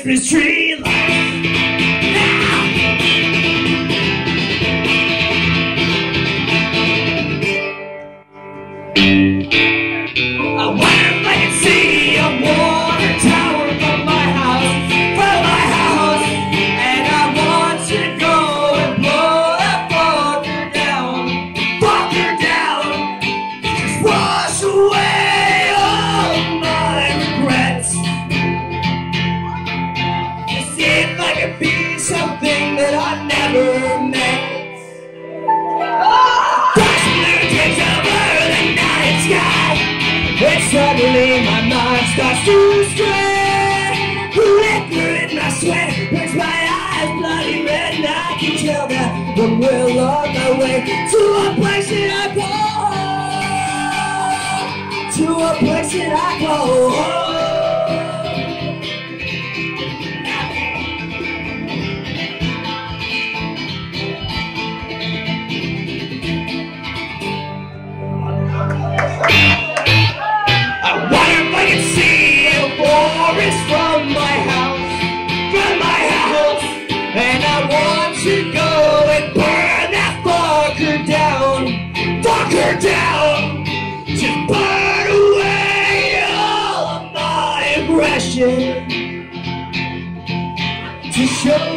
Christmas tree lights. I wonder if I can see a water tower from my house, and I want to go and blow that fucker down, just wash away all my regrets. To see if I can be something that I never met. And suddenly my mind starts to stray. Liquor in my sweat burns my eyes bloody red, and I can tell that I'm well on my way to a place that I go, to a place that I go. From my house, and I want to go and burn that fucker down, just burn away all of my aggression, to show